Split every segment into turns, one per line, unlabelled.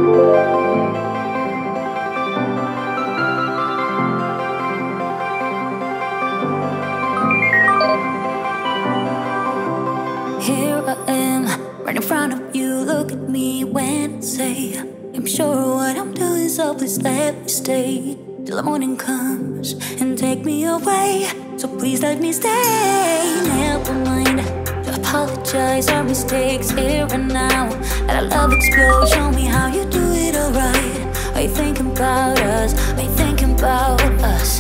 Here I am, right in front of you. Look at me when I say I'm sure what I'm doing, so please let me stay till the morning comes and take me away. So please let me stay. Never mind to apologize our mistakes here and now. Let our love explode. Show me how you do it alright. Are you thinking about us? Are you thinking about us?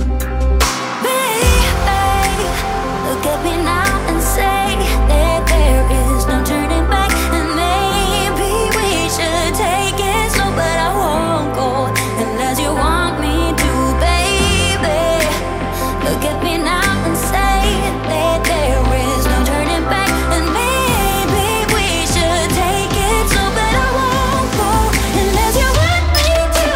Baby, look at me now and say that there is no turning back, and maybe we should take it slow, but I won't go unless you want me to, baby. Look at me now and say that there is no turning back, and maybe we should take it slow, but I won't go unless you want me to.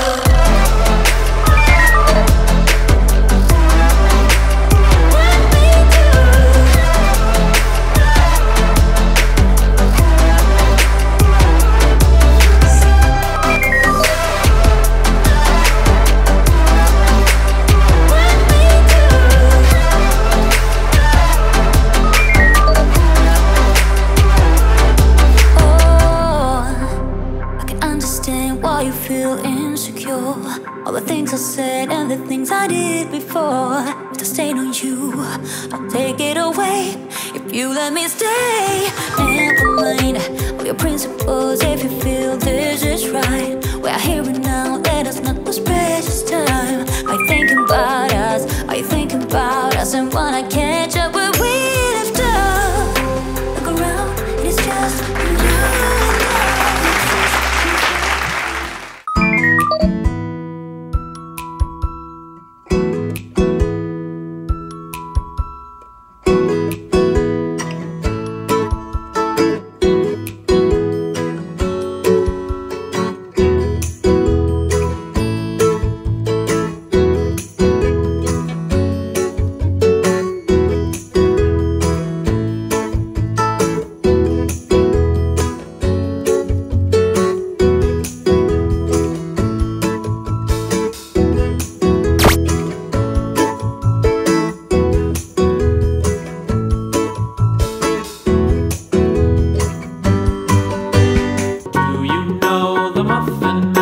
Why you feel insecure? All the things I said and the things I did before. If the stain on you, I'll take it away if you let me stay. Never mind all your principles if you feel this is right. We're here and now, let us not lose precious time. Are you thinking about us? Are you thinking about us? And when I catch up where we left up, look around, it is just you.
Do you know the muffin